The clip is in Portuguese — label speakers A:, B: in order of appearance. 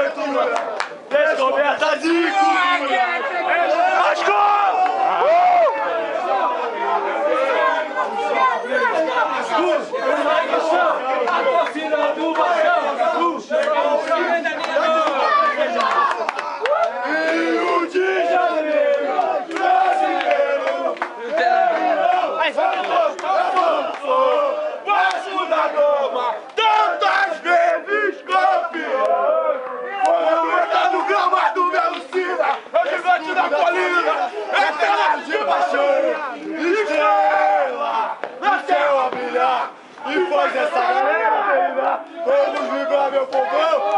A: Descoberta de cultura! Vasco! A torcida do Vasco! Rio de Janeiro! Brasileiro! Vasco da Gama! Tantas vezes campeão! No gramado me alucina, é o gigante da colina, eterna de paixão, estrela, nasceu a brilhar, e faz essa galera brilhar, vamos vibrar meu povão,